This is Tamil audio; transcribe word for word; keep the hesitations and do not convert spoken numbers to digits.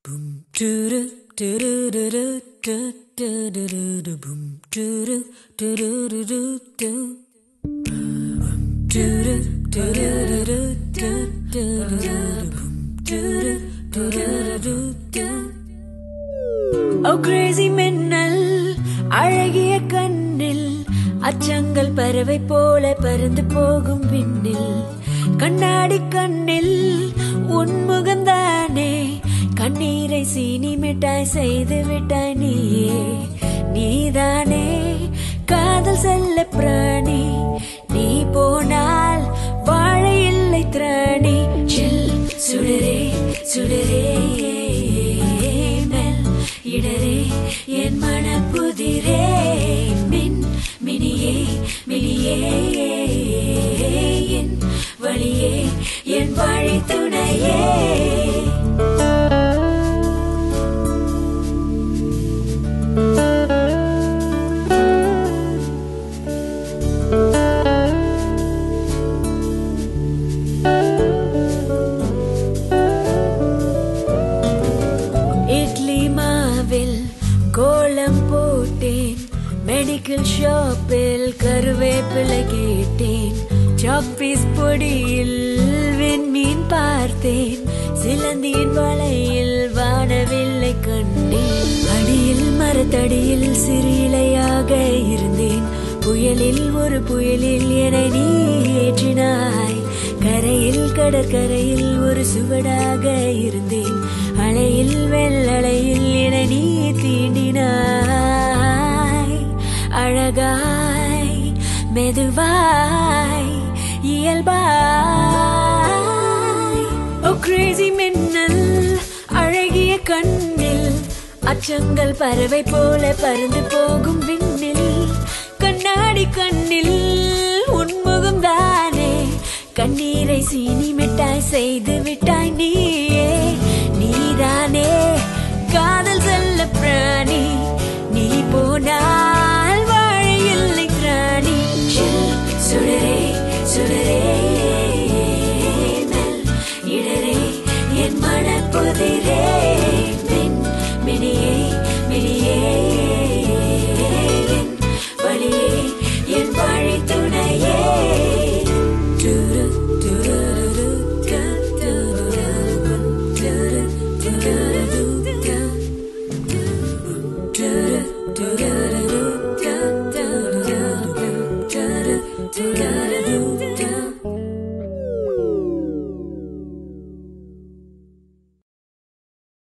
Oh crazy மின்னல் அழகிய கண்ணில் அச்சங்கள் பறவை போல பறந்து போகும் விண்ணில் கண்ணாடி கண்ணில் உன்முகம்தானே கண்ணீரை சீனி மிட்டாய் செய்து விட்டாய் நீயே நீதானே காதல் செல்ல பிராணி நீ போனால் வாழ இல்லை திராணி சில் சுடரே சுடரே மெல் இடரே என் மனப்புதிரே மின் மினியே மினியே என் வழியே என் வழி துணையே இட்லி மாவில் கோலம் போட்டேன் மெடிக்கல் ஷாப்பில் கருவேப்பிலை கேட்டேன் சாப்பீஸ் பொடியில் விண்மீன் பார்த்தேன் சிலந்தியின் வலையில் வானவில்லை கண்டேன் அடியில் மரத்தடியில் சிறு இலையாக இருந்தேன் புயலில் ஒரு புயலில் என நீ ஏற்றினாய் கரையில் கடற்கரையில் ஒரு சுவடாக இருந்தேன் அலையில் வெள்ளலையில் என நீ தீண்டினாய் அழகாய் மெதுவாய் இயல்பாய் ஓ கிரேசி மின்னல் அழகிய கண்ணில் அச்சங்கள் பறவை போல பறந்து போகும் விண்ணில் கண்ணாடி கண்ணில் உன்முகம் தானே கண்ணீரை சீனி மிட்டாய் செய்து விட்டாய் நீயே நீதானே காதல் செல்ல பிராணி நீ போனா